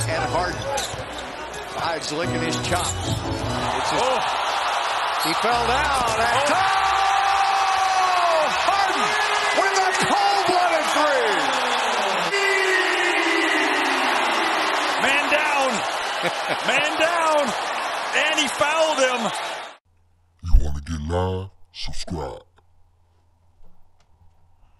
and Harden. Hyde's licking his chops. He fell down. Harden with a cold-blooded three. Man down, and he fouled him. You want to get live? Subscribe.